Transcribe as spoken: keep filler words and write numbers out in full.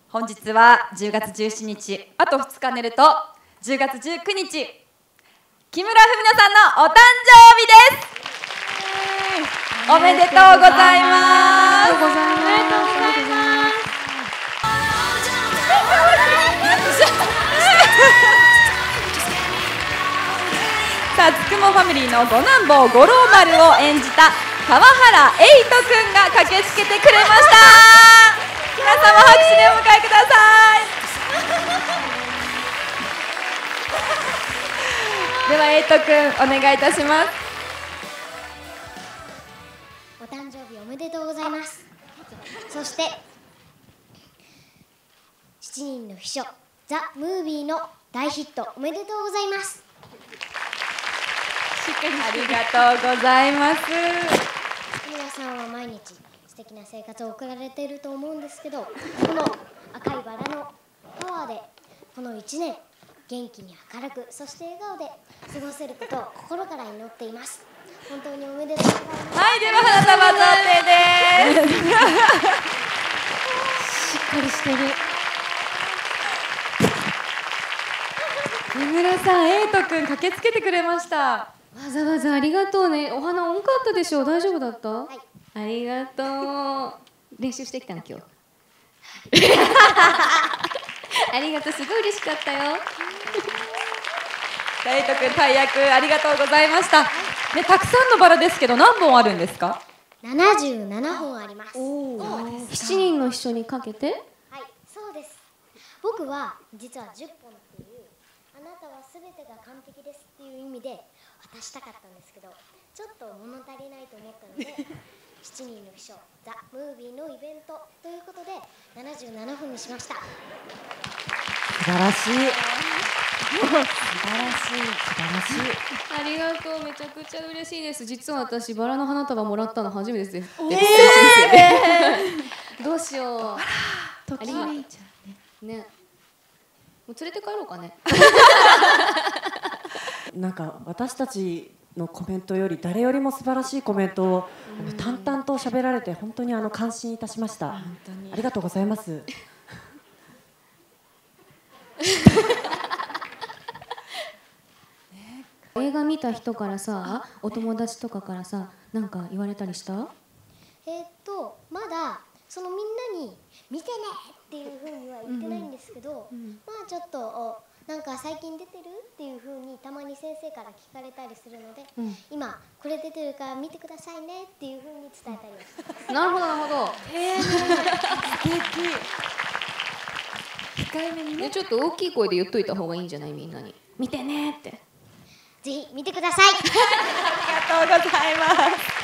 本日はじゅうがつじゅうしちにち、あとふつか寝るとじゅうがつじゅうくにち、木村文乃さんのお誕生日です。おめでとうございます。 おめでとうございます。 さあ、つくもファミリーの五男坊五郎丸を演じた川原瑛斗くんが駆けつけてくれました。皆様拍手でお迎えください。では瑛斗くん、お願いいたします。 お誕生日おめでとうございます。そしてしちにんの秘書ザ・ムービーの大ヒットおめでとうございます。 ありがとうございます。 皆さんは毎日素敵な生活を送られていると思うんですけど、この赤いバラのパワーでこのいちねん元気に明るく、そして笑顔で過ごせることを心から祈っています。本当におめでとうございます。 はい、では花束贈呈です。 しっかりしてる。 木村さん、瑛斗くん駆けつけてくれました。 わざわざありがとうね。お花重かったでしょ。大丈夫だった？はい。ありがとう。練習してきたの今日。ありがとう、すごい嬉しかったよ。 瑛斗くん、大役ありがとうございました。ね、たくさんのバラですけど何本あるんですか？ ななじゅうななほんあります。 しちにんの秘書にかけて？ はい、そうです。僕は実はじゅっぽんっていう、あなたはすべてが完璧ですっていう意味で渡したかったんですけど、ちょっと物足りないと思ったのでしちにんの秘書ザ・ムービーのイベントということでななじゅうななほんにしました。 素晴らしい。 素晴らしい、素晴らしい。ありがとう、めちゃくちゃ嬉しいです。実は私バラの花束もらったの初めてです。えー、どうしよう。あら、ときめいちゃうね。ね。もう連れて帰ろうかね。 なんか私たちのコメントより誰よりも素晴らしいコメントをあの淡々と喋られて本当にあの感心いたしました。ありがとうございます。 映画見た人からさ、お友達とかからさ、なんか言われたりした？ えーっとまだそのみんなに見てねっていう風には言ってないんですけど、うんうん、まあちょっとおなんか最近出てるっていう風にたまに先生から聞かれたりするので、うん、今これ出てるから見てくださいねっていう風に伝えたりはしてます。 なるほどなるほど。 へー、素敵。控えめにね。 ちょっと大きい声で言っといた方がいいんじゃない？みんなに見てねって。 ぜひ見てください。 ありがとうございます。